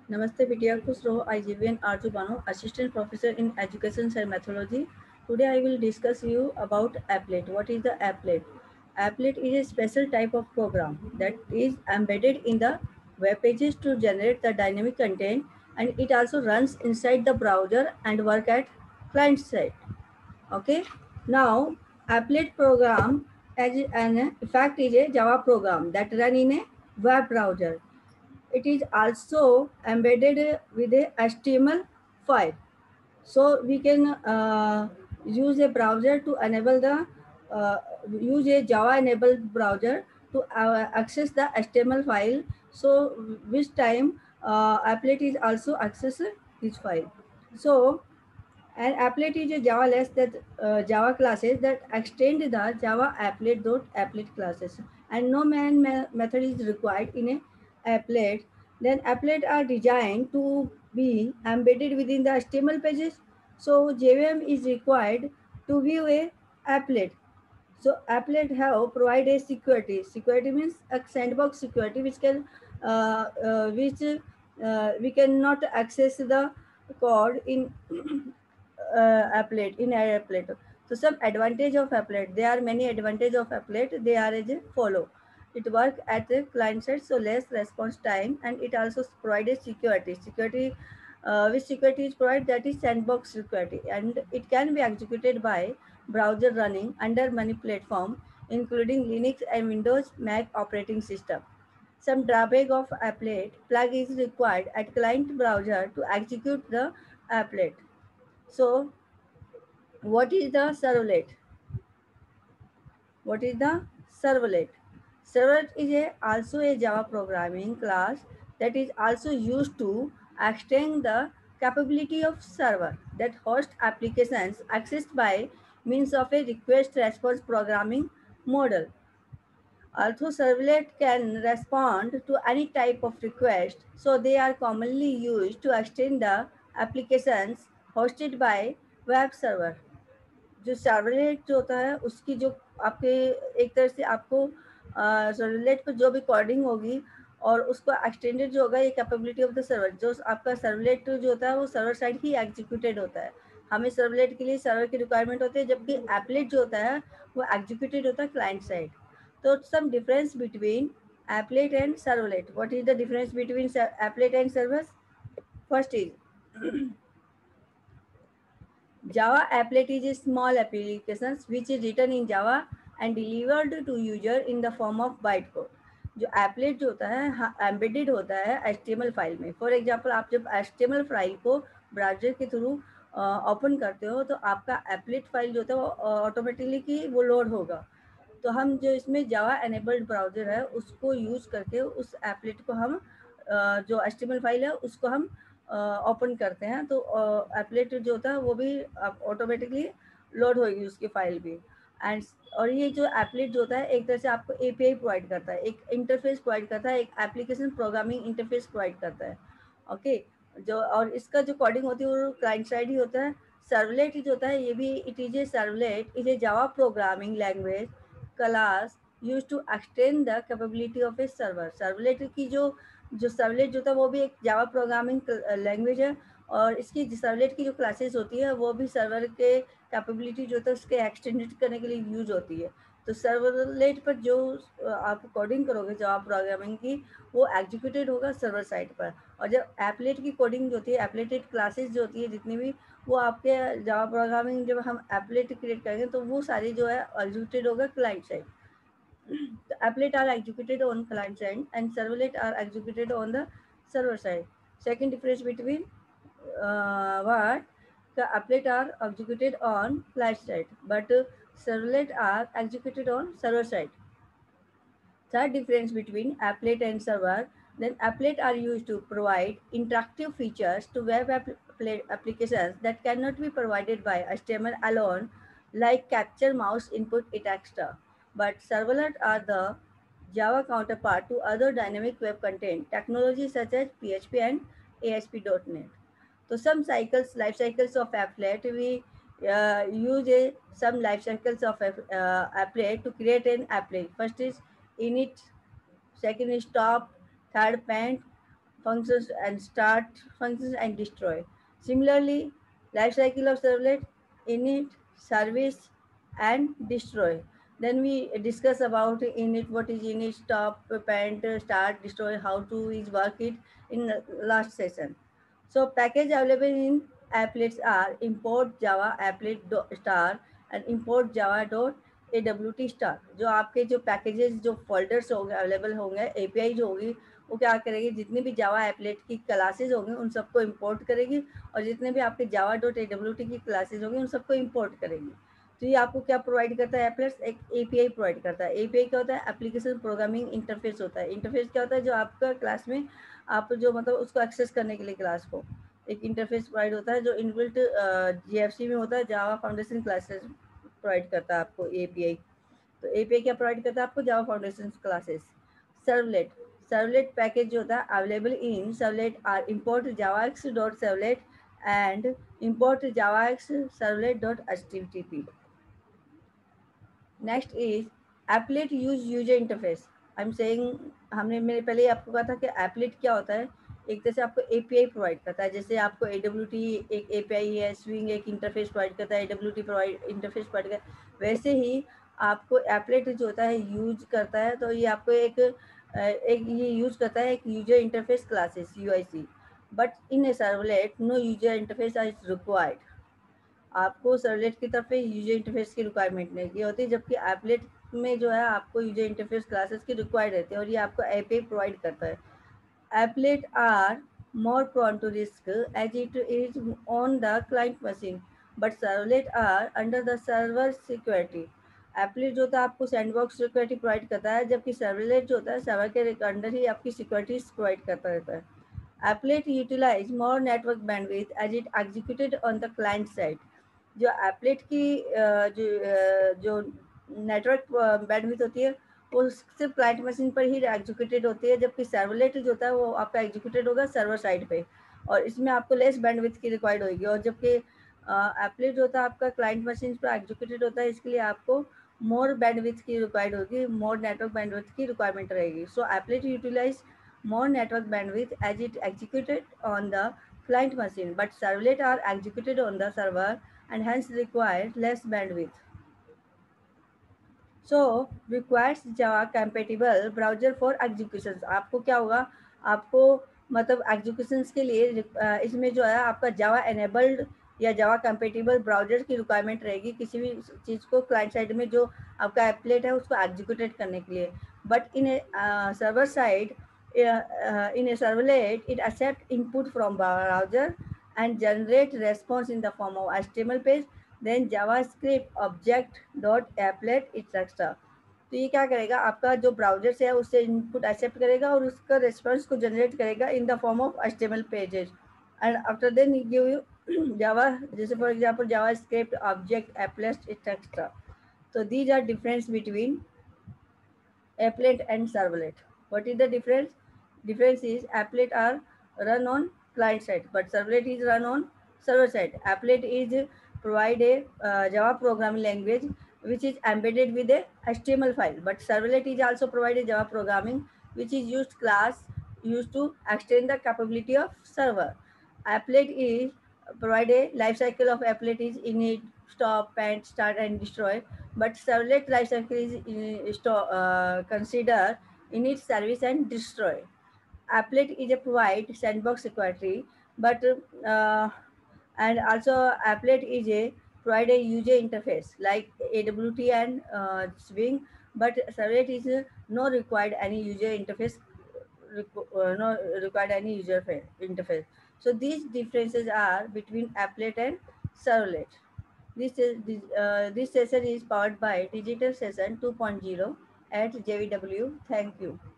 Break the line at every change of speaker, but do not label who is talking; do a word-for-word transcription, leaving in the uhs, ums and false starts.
Namaste, Vidya Kusro. I G V N Arju Bano, Assistant Professor in Education and Methodology. Today I will discuss you about applet. What is the applet? Applet is a special type of program that is embedded in the web pages to generate the dynamic content, and it also runs inside the browser and work at client side. Okay. Now, applet program as an in fact is a Java program that run in a web browser. It is also embedded with a H T M L file. So we can uh, use a browser to enable the uh, use a Java enabled browser to uh, access the H T M L file. So which time uh, applet is also access this file. So an applet is a Java less that uh, Java classes that extend the Java applet dot applet classes, and no man me- method is required in a applet. Then applet are designed to be embedded within the H T M L pages. So J V M is required to view a applet. So applet have provide a security. Security means a sandbox security which can uh, uh, which uh, we cannot access the code in uh, applet in our applet. So some advantage of applet. There are many advantage of applet. They are as a follow. It work at the client side, so less response time, and it also provides security. Security, uh, which security is provided, that is sandbox security, and it can be executed by browser running under many platform, including Linux and Windows Mac operating system. Some drawback of applet plug is required at client browser to execute the applet. So what is the servlet? What is the servlet? Servlet is a, also a Java programming class that is also used to extend the capability of server that host applications accessed by means of a request response programming model. Although servlet can respond to any type of request, so they are commonly used to extend the applications hosted by web server. जो servlet जो होता है उसकी जो आपके एक तरह से आपको सर्वलेट पर जो भी कोडिंग होगी और उसको एक्सटेंडेड जो होगा ये कैपेबिलिटी ऑफ द सर्वर जो आपका सर्वलेट जो होता है वो सर्वर साइड ही एग्जीक्यूटेड होता है हमें सर्वलेट के लिए सर्वर की रिक्वायरमेंट होती है जबकि एपलेट जो होता है वो एग्जीक्यूटेड होता है क्लाइंट साइड तो some difference between applet and servlet what is the difference between applet and server first is Java applet is a small application which is written in Java and delivered to user in the form of bytecode. जो applet जो होता है embedded होता है H T M L file में. For example आप जब H T M L फाइल को ब्राउजर के थ्रू ओपन करते हो तो आपका applet फाइल जो होता है वो ऑटोमेटिकली वो लोड होगा. तो हम जो इसमें जावा एनेबल्ड ब्राउजर है उसको यूज करके उस एपलेट को हम जो H T M L file है उसको हम ओपन करते हैं तो एपलेट जो होता है वो भी ऑटोमेटिकली लोड होगी उसकी फाइल भी एंड और ये जो एपलेट जो होता है एक तरह से आपको एपीआई प्रोवाइड करता है एक इंटरफेस प्रोवाइड करता है एक एप्लीकेशन प्रोग्रामिंग इंटरफेस प्रोवाइड करता है ओके जो और इसका जो कोडिंग होती है वो क्लाइंट साइड ही होता है सर्वलेट जो होता है ये भी it is a servlet is a Java programming language class used to extend the capability of a server. Servlet की जो जो सर्वलेट जो था वो भी एक जावा प्रोग्रामिंग लैंग्वेज है और इसकी सर्वलेट की जो क्लासेस होती है वो भी सर्वर के कैपेबिलिटी जो था उसके एक्सटेंडेड करने के लिए यूज होती है तो सर्वलेट पर जो आप कोडिंग करोगे जावा प्रोग्रामिंग की वो एग्जीक्यूटेड होगा सर्वर साइड पर और जब एपलेट की कोडिंग जो होती है एपलेटेड क्लासेस जो होती है जितनी भी वो आपके जावा प्रोग्रामिंग जब हम एपलेट क्रिएट करेंगे तो वो सारी जो है एग्जीक्यूटेड होगा client side the applet are executed on client side and servlet are executed on the server side. Second difference between uh, what the applet are executed on client side but uh, servlet are executed on server side. Third difference between applet and server, then applet are used to provide interactive features to web app- applications that cannot be provided by H T M L alone, like capture mouse input extra. But servlet are the Java counterpart to other dynamic web content technologies such as P H P and A S P dot net. So some cycles, life cycles of applet, we uh, use a, some life cycles of uh, applet to create an applet. First is init, second is stop, third paint, functions and start, functions and destroy. Similarly, life cycle of servlet: init, service, and destroy. Then we discuss about init, what is init, stop, parent, start, destroy, how to is work it in last session. So package available in applets are import java applet star and import java dot awt star. जो आपके जो packages जो folders होंगे available होंगे, API जो होगी वो क्या करेगी, जितने भी जावा एपलेट की क्लासेस होंगे उन सबको इंपोर्ट करेगी, और जितने भी आपके जावा डॉट एडब्ल्यूटी की क्लासेस होंगी उन सबको इंपोर्ट करेगी। तो ये आपको क्या प्रोवाइड करता है, एपलेट्स एक एपीआई प्रोवाइड करता है। एपीआई क्या होता है, एप्लीकेशन प्रोग्रामिंग इंटरफेस होता है। इंटरफेस क्या होता है, जो आपका क्लास में आप जो मतलब उसको एक्सेस करने के लिए क्लास को एक इंटरफेस प्रोवाइड होता है, जो इनबिल्ट जीएफसी में होता है, जावा फाउंडेशन क्लासेस प्रोवाइड करता है आपको एपीआई। तो एपीआई क्या प्रोवाइड करता है आपको, Java foundation classes. Servlet, servlet package जो होता है available in servlet are import javax dot servlet and import javax servlet dot http. Next is applet use user interface. I am saying, हमने मैंने पहले ही आपको कहा था कि एप्लेट क्या होता है, एक तरह से आपको एपीआई प्रोवाइड करता है। जैसे आपको एडब्ल्यूटी एक एपीआई है, स्विंग एक इंटरफेस प्रोवाइड करता है, एडब्ल्यूटी प्रोवाइड इंटरफेस प्रोवाइड करता है, वैसे ही आपको एप्लेट जो होता है यूज करता है। तो ये आपको एक एक ये यूज करता है एक user interface classes UIC, but in a servlet no user interface is required. आपको सर्वलेट की तरफ से यूजर इंटरफेस की रिक्वायरमेंट नहीं की होती, जबकि एपलेट में जो है आपको यूजर इंटरफेस क्लासेस की रिक्वायर्ड रहती है, और ये आपको एपीआई प्रोवाइड करता है। Applet are more prone to risk as it is on the client machine, but servlet are under the server security. Applet जो होता है आपको सैंडबॉक्स सिक्योरिटी प्रोवाइड करता है, जबकि सर्वलेट जो होता है सर्वर के अंडर ही आपकी सिक्योरिटी प्रोवाइड करता रहता है। Applet utilize more network bandwidth as it executed on the client side. जो एपलेट की जो जो नेटवर्क बैंडविड्थ होती है वो सिर्फ क्लाइंट मशीन पर ही एग्जीक्यूटेड होती है, जबकि सर्वलेट जो होता है वो आपका एग्जीक्यूटेड होगा सर्वर साइड पे, और इसमें आपको लेस बैंडविड्थ की रिक्वायर्ड होगी। और जबकि एपलेट जो होता है आपका क्लाइंट मशीन पर एग्जीक्यूटेड होता है, इसके लिए आपको मोर बैंडविड्थ की रिक्वायर्ड होगी, मोर नेटवर्क बैंडविड्थ की रिक्वायरमेंट रहेगी। So applet utilize more network bandwidth as it executed on the client machine, but servlet are executed on the server and hence require less bandwidth. So requires java compatible browser for executions. आपको क्या होगा, आपको मतलब executions के लिए इसमें जो है आपका जावा एनेबल्ड या जावा कंपेटिबल ब्राउजर की रिक्वायरमेंट रहेगी, किसी भी चीज़ को क्लाइंट साइड में जो आपका एप्लेट है उसको एग्जीक्यूटेड करने के लिए। But in server side, in a servlet it accept input from browser and generate response in the form of H T M L page, then javascript object dot applet etcetera. तो ये क्या करेगा, आपका जो browser से है उससे input accept करेगा और उसका रिस्पॉन्स को जनरेट करेगा in the form of H T M L pages, and after then give you Java, जैसे for example JavaScript object applet etcetera. So these are difference between applet and servlet. What is the difference? Difference is applet are run on client side, but servlet is run on server side. Applet is provide a uh, Java programming language which is embedded with a H T M L file, but servlet is also provide a Java programming which is used class used to extend the capability of server. Applet is provide a life cycle of applet is init, stop, and start and destroy, but servlet lifecycle is in, store, uh, consider init, service, and destroy. Applet is a provide sandbox security, but uh, and also applet is a provide a user interface like A W T and uh, Swing, but servlet is uh, no required any user interface, uh, no required any user interface. So these differences are between applet and servlet. This, is, this, uh, this session is powered by Digital Session two point zero at J V W. Thank you.